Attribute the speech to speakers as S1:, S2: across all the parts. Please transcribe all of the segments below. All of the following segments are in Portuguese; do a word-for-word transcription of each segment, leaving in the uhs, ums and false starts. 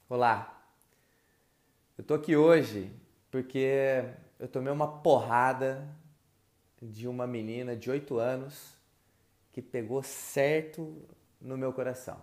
S1: Olá, eu tô aqui hoje porque eu tomei uma porrada de uma menina de oito anos que pegou certo no meu coração.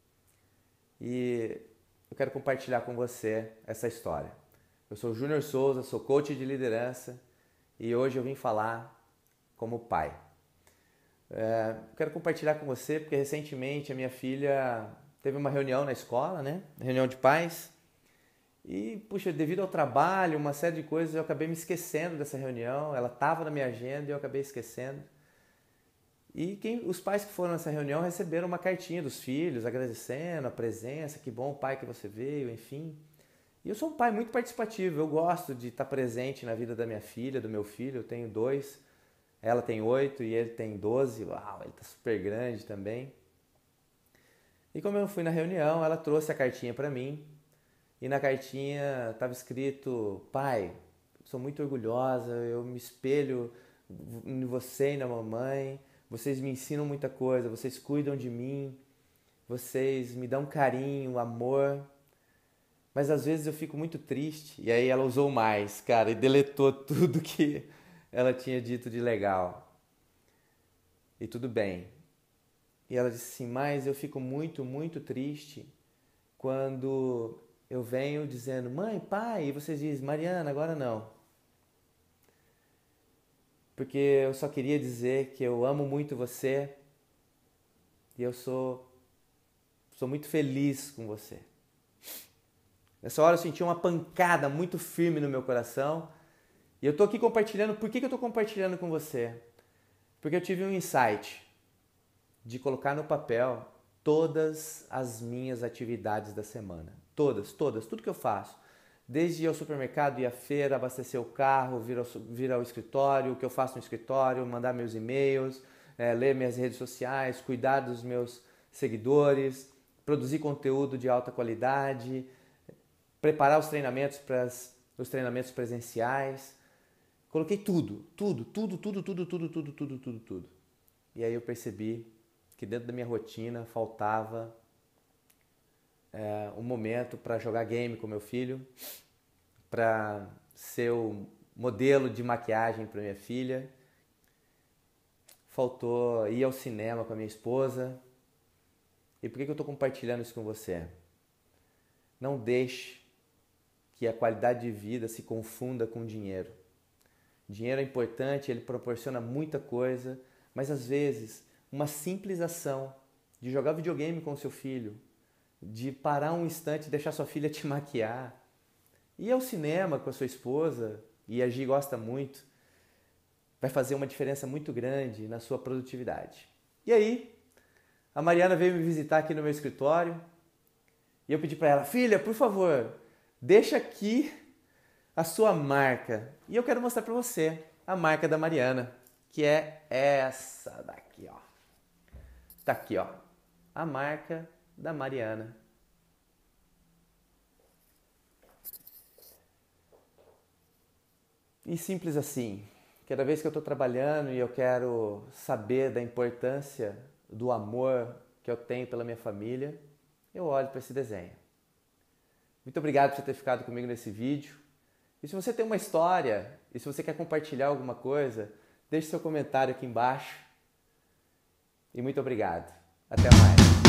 S1: E eu quero compartilhar com você essa história. Eu sou o Júnior Souza, sou coach de liderança e hoje eu vim falar como pai. É, eu quero compartilhar com você porque recentemente a minha filha teve uma reunião na escola, né? Reunião de pais. E, puxa, devido ao trabalho, uma série de coisas, eu acabei me esquecendo dessa reunião. Ela estava na minha agenda e eu acabei esquecendo. E quem, os pais que foram nessa reunião receberam uma cartinha dos filhos, agradecendo a presença, que bom pai que você veio, enfim. E eu sou um pai muito participativo, eu gosto de estar presente na vida da minha filha, do meu filho. Eu tenho dois, ela tem oito e ele tem doze. Uau, ele está super grande também. E como eu fui na reunião, ela trouxe a cartinha para mim. E na cartinha estava escrito: pai, sou muito orgulhosa, eu me espelho em você e na mamãe, vocês me ensinam muita coisa, vocês cuidam de mim, vocês me dão carinho, amor, mas às vezes eu fico muito triste. E aí ela usou mais, cara, e deletou tudo que ela tinha dito de legal. E tudo bem. E ela disse assim: mas eu fico muito, muito triste quando eu venho dizendo mãe, pai, e vocês dizem Mariana, agora não. Porque eu só queria dizer que eu amo muito você e eu sou, sou muito feliz com você. Nessa hora eu senti uma pancada muito firme no meu coração e eu estou aqui compartilhando. Por que que eu estou compartilhando com você? Porque eu tive um insight de colocar no papel todas as minhas atividades da semana. Todas, todas, tudo que eu faço. Desde ir ao supermercado, ir à feira, abastecer o carro, vir ao, vir ao escritório, o que eu faço no escritório, mandar meus e-mails, é, ler minhas redes sociais, cuidar dos meus seguidores, produzir conteúdo de alta qualidade, preparar os treinamentos para os treinamentos presenciais. Coloquei tudo, tudo, tudo, tudo, tudo, tudo, tudo, tudo, tudo, tudo. E aí eu percebi que dentro da minha rotina faltava é, um momento para jogar game com meu filho, para ser o modelo de maquiagem para minha filha. Faltou ir ao cinema com a minha esposa. E por que que eu estou compartilhando isso com você? Não deixe que a qualidade de vida se confunda com dinheiro. Dinheiro é importante, ele proporciona muita coisa, mas às vezes uma simples ação de jogar videogame com o seu filho, de parar um instante e deixar sua filha te maquiar, ir ao cinema com a sua esposa, e a Gi gosta muito, vai fazer uma diferença muito grande na sua produtividade. E aí, a Mariana veio me visitar aqui no meu escritório e eu pedi para ela: filha, por favor, deixa aqui a sua marca. E eu quero mostrar para você a marca da Mariana, que é essa daqui, ó. Tá aqui, ó, a marca da Mariana. E simples assim, cada vez que eu estou trabalhando e eu quero saber da importância do amor que eu tenho pela minha família, eu olho para esse desenho. Muito obrigado por você ter ficado comigo nesse vídeo. E se você tem uma história, e se você quer compartilhar alguma coisa, deixe seu comentário aqui embaixo. E muito obrigado. Até mais.